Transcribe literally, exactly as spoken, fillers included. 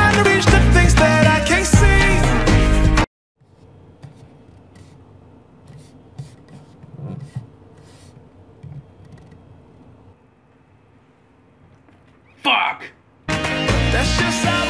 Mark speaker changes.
Speaker 1: trying to reach the things that I can't see.
Speaker 2: Fuck!
Speaker 1: That's just how